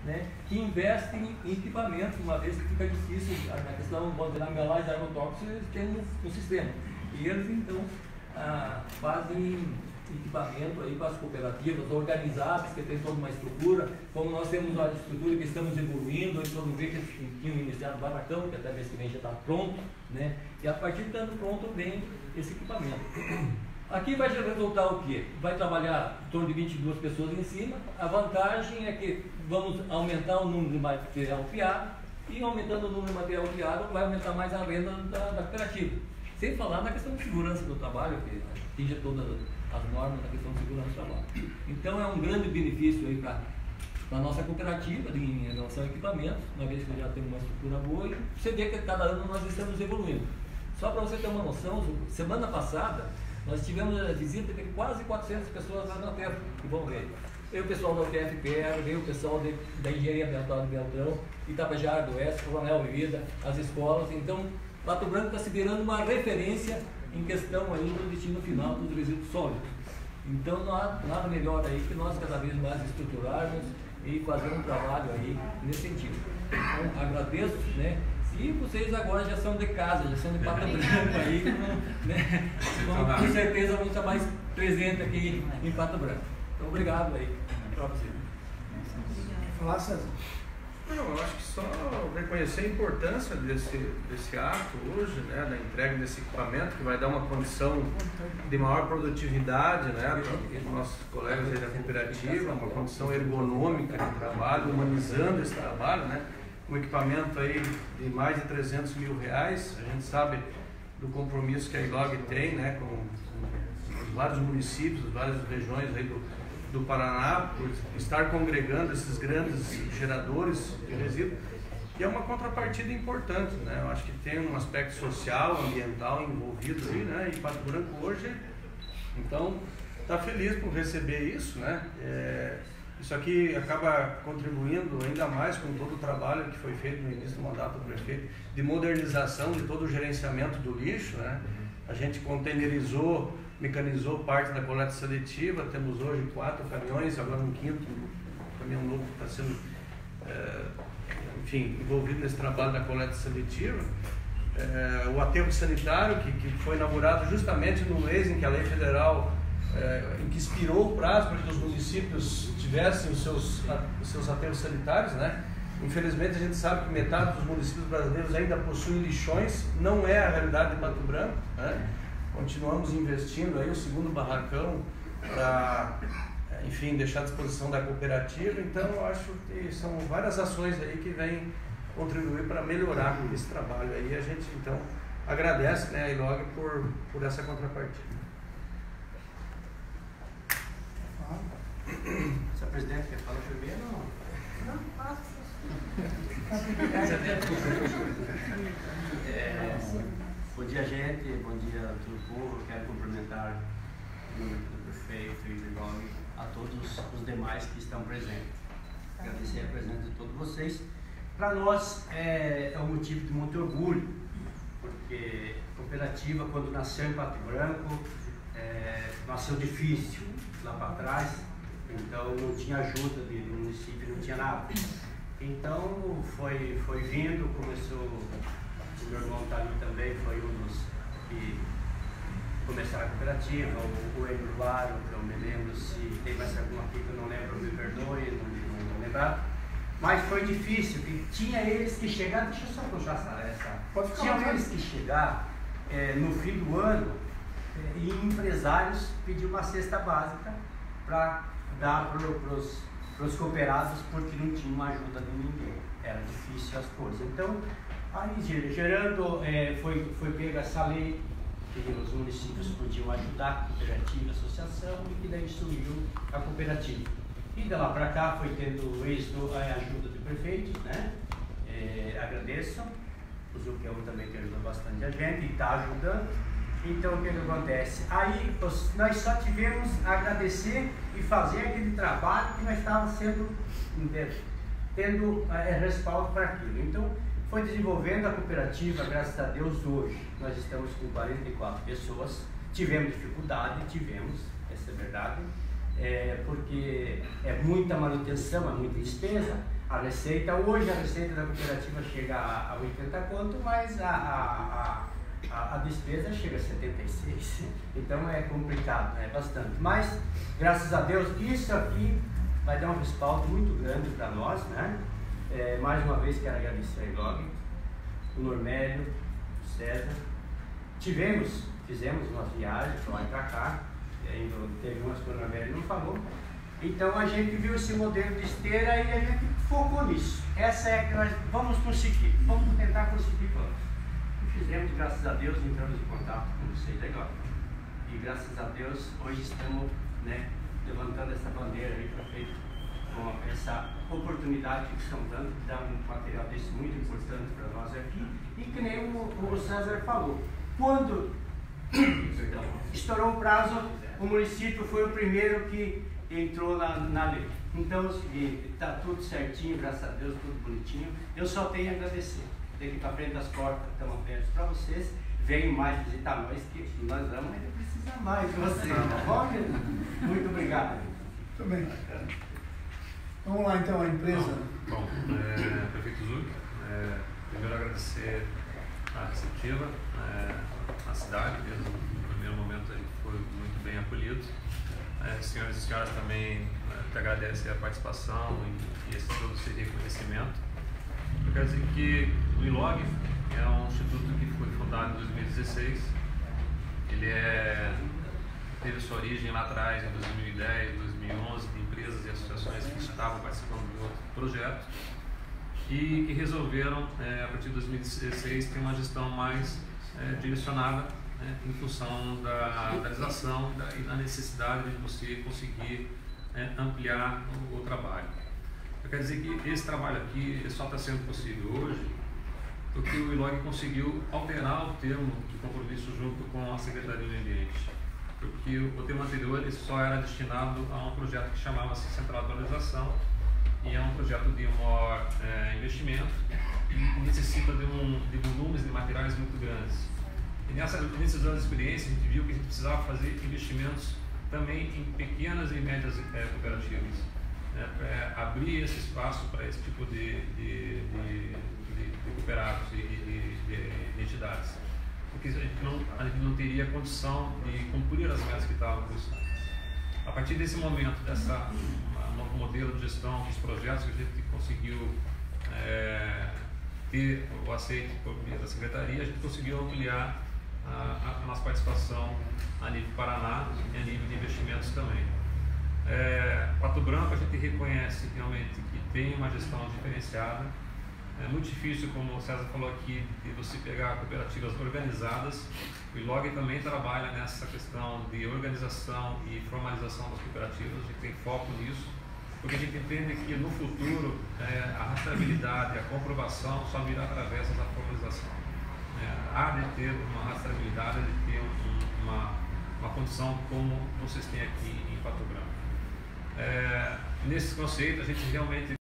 né, que investem em equipamentos, uma vez que fica difícil a questão da embalagem de agrotóxicos, eles têm um sistema. E eles, então, fazem equipamento aí para as cooperativas organizadas, que tem toda uma estrutura. Como nós temos uma estrutura que estamos evoluindo, então não vê que tinha iniciado o barracão, que até mês que vem já está pronto, né? E a partir de estando pronto vem esse equipamento. Aqui vai resultar o quê? Vai trabalhar em torno de 22 pessoas em cima. A vantagem é que vamos aumentar o número de material piado, e aumentando o número de material piado vai aumentar mais a renda da cooperativa. Sem falar na questão de segurança do trabalho, que atinge todas as normas da questão de segurança do trabalho. Então é um grande benefício aí para a nossa cooperativa em relação a equipamentos, uma vez que já tem uma estrutura boa, e você vê que cada ano nós estamos evoluindo. Só para você ter uma noção, semana passada nós tivemos a visita de quase 400 pessoas lá na UTF, que vão ver. Veio o pessoal da UTFPR, veio o pessoal da Engenharia Ambiental de Beltrão, Itapejara do Oeste, Coronel Vivida, as escolas. Então, Pato Branco está se virando uma referência em questão aí do destino final dos resíduos sólidos. Então, nada melhor aí que nós cada vez mais estruturarmos e fazer um trabalho aí nesse sentido. Então, agradeço, né? E vocês agora já são de casa, já são de Pato Branco aí, né? Com certeza vão estar mais presentes aqui em Pato Branco. Então, obrigado aí. Falar, César? Não, eu acho que só reconhecer a importância desse ato hoje, né, da entrega desse equipamento, que vai dar uma condição de maior produtividade, né, para os nossos colegas aí da cooperativa, uma condição ergonômica de trabalho, humanizando esse trabalho, né, um equipamento aí de mais de 300 mil reais. A gente sabe do compromisso que a ILOG tem, né, com vários municípios, várias regiões aí do Paraná, por estar congregando esses grandes geradores de resíduos, e é uma contrapartida importante, né? Eu acho que tem um aspecto social, ambiental envolvido aí, né? E Pato Branco hoje, então, está feliz por receber isso, né? Isso aqui acaba contribuindo ainda mais com todo o trabalho que foi feito no início do mandato do prefeito, de modernização de todo o gerenciamento do lixo, né? A gente containerizou, mecanizou parte da coleta seletiva, temos hoje 4 caminhões, agora um quinto caminhão novo que está sendo, enfim, envolvido nesse trabalho da coleta seletiva. O aterro sanitário, que foi inaugurado justamente no mês em que a lei federal, em que expirou o prazo para que os municípios tivessem os seus aterros sanitários, né? Infelizmente a gente sabe que metade dos municípios brasileiros ainda possuem lixões, não é a realidade de Pato Branco, né? Continuamos investindo aí o segundo barracão para, enfim, deixar à disposição da cooperativa. Então eu acho que são várias ações aí que vêm contribuir para melhorar esse trabalho aí. A gente então agradece, né, a ILOG por essa contrapartida. Senhor presidente, quer falar primeiro? Não, passa. Bom dia, gente. Bom dia a todo o povo. Eu quero cumprimentar o do prefeito e do ILOG, a todos os demais que estão presentes. Agradecer a presença de todos vocês. Para nós é um motivo de muito orgulho, porque a cooperativa, quando nasceu em Pato Branco, nasceu difícil lá para trás, então não tinha ajuda do município, não tinha nada. Então foi vindo, começou, o meu irmão está ali também, foi um dos que começaram a cooperativa, o Eduardo, que eu me lembro, se tem mais alguma aqui que eu não lembro, me perdoe, não vou lembrar. Mas foi difícil, porque tinha eles que chegar, deixa eu só puxar essa. Tinha eles que chegar no fim do ano e empresários pedir uma cesta básica para dar para os cooperados, porque não tinha uma ajuda de ninguém, era difícil as coisas. Então, aí gerando, foi pega essa lei, que os municípios podiam ajudar a cooperativa, a associação, e que daí surgiu a cooperativa. E de lá para cá foi tendo êxito a ajuda do prefeito, né? Agradeço, o Zucchão também que ajudou bastante a gente e está ajudando. Então o que acontece? Aí nós só tivemos a agradecer e fazer aquele trabalho que nós estávamos tendo respaldo para aquilo. Então foi desenvolvendo a cooperativa, graças a Deus hoje nós estamos com 44 pessoas, tivemos dificuldade, essa é a verdade, porque é muita manutenção, é muita despesa, a receita. Hoje a receita da cooperativa chega a 80 conto, mas a despesa chega a 76. Então é complicado, é bastante. Mas, graças a Deus, isso aqui vai dar um respaldo muito grande para nós, né? Mais uma vez quero agradecer a Ilog, o Normélio, o César. Fizemos uma viagem para lá e para cá, teve umas que o Normélio não falou. Então a gente viu esse modelo de esteira e a gente focou nisso. Essa é que nós vamos conseguir, vamos tentar conseguir. E fizemos, graças a Deus, entramos em contato com vocês agora. E graças a Deus, hoje estamos, né, levantando essa bandeira aí para frente, com essa oportunidade que estão dando, de dar um material desse muito importante para nós aqui. E que nem o César falou, quando estourou o prazo, o município foi o primeiro que entrou na lei. Então é o seguinte, está tudo certinho, graças a Deus, tudo bonitinho. Eu só tenho a agradecer. Daqui para frente as portas estão abertas para vocês. Venham mais visitar nós, que nós vamos ainda precisar mais de vocês, tá bom? Muito obrigado. Muito bem. Vamos lá então, a empresa. Bom, Prefeito Zuc, primeiro agradecer a receptiva, a cidade, desde o primeiro momento ele foi muito bem acolhido. Senhores e senhoras também te agradecem a participação e todo esse reconhecimento. Eu quero dizer que o Ilog é um instituto que foi fundado em 2016. Ele teve sua origem lá atrás, em 2010, 2011, de empresas e associações que estavam participando de outro projeto e que resolveram, a partir de 2016, ter uma gestão mais direcionada, em função da realização e da necessidade de você conseguir ampliar o trabalho. Eu quero dizer que esse trabalho aqui só está sendo possível hoje porque o Ilog conseguiu alterar o termo de compromisso junto com a Secretaria do Meio Ambiente. Porque o termo anterior ele só era destinado a um projeto que chamava-se Central de Valorização e é um projeto de maior investimento e necessita de volumes de materiais muito grandes. E nesses anos de experiência, a gente viu que a gente precisava fazer investimentos também em pequenas e médias cooperativas, para abrir esse espaço para esse tipo de cooperados e de entidades. Porque a gente não teria condição de cumprir as metas que estavam previstas. A partir desse momento, dessa novo modelo de gestão dos projetos que a gente conseguiu ter o aceite por via da Secretaria, a gente conseguiu ampliar a nossa participação a nível Paraná e a nível de investimentos também. Pato Branco a gente reconhece realmente que tem uma gestão diferenciada. É muito difícil, como o César falou aqui, de você pegar cooperativas organizadas. O Ilog também trabalha nessa questão de organização e formalização das cooperativas, a gente tem foco nisso, porque a gente entende que no futuro a rastreabilidade, a comprovação só virá através da formalização. Há de ter uma rastreabilidade, de ter uma condição como vocês têm aqui em Pato Branco. Nesse conceito, a gente realmente